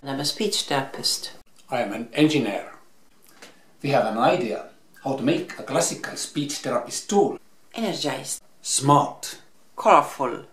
I'm a speech therapist. I am an engineer. We have an idea how to make a classical speech therapist tool. Energized. Smart. Colorful.